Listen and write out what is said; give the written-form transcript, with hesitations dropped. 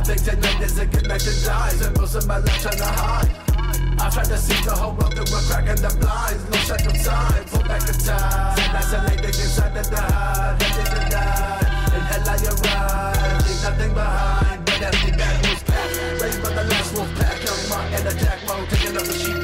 think tonight there's a connection dies, and most of my life trying to hide. I tried to see the whole world through a crack in the blinds. Lose track of time, pull back the time. Isolate inside the night, headed to die. In hell I arrive, leave nothing behind. But empty bag was packed, raised by the last wolf pack. Young Mark and attack mode, taking up the sheep.